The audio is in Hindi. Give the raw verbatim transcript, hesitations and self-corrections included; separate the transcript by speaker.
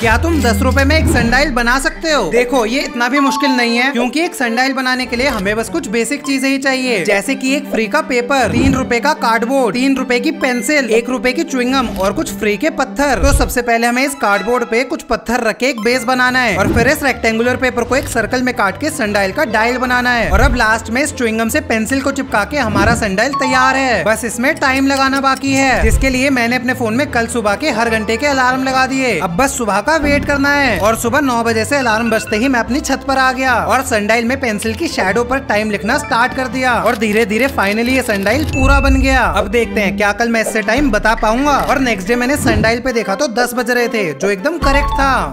Speaker 1: क्या तुम दस रुपए में एक सनडाइल बना सकते हो? देखो ये इतना भी मुश्किल नहीं है, क्योंकि एक सनडाइल बनाने के लिए हमें बस कुछ बेसिक चीजें ही चाहिए, जैसे कि एक फ्री का पेपर, तीन रुपए का कार्डबोर्ड, तीन रुपए की पेंसिल, एक रुपए की च्युइंगम और कुछ फ्री के पत्थर। तो सबसे पहले हमें इस कार्डबोर्ड पे कुछ पत्थर रख के एक बेस बनाना है और फिर इस रेक्टेंगुलर पेपर को एक सर्कल में काट के सनडाइल का डायल बनाना है। और अब लास्ट में इस च्युइंगम से पेंसिल को चिपका के हमारा सनडाइल तैयार है। बस इसमें टाइम लगाना बाकी है, जिसके लिए मैंने अपने फोन में कल सुबह के हर घंटे के अलार्म लगा दिए। अब बस सुबह का वेट करना है और सुबह नौ बजे से अलार्म बजते ही मैं अपनी छत पर आ गया और सनडाइल में पेंसिल की शैडो पर टाइम लिखना स्टार्ट कर दिया और धीरे धीरे फाइनली ये सनडाइल पूरा बन गया। अब देखते हैं क्या कल मैं इससे टाइम बता पाऊंगा। और नेक्स्ट डे मैंने सनडाइल पे देखा तो दस बज रहे थे, जो एकदम करेक्ट था।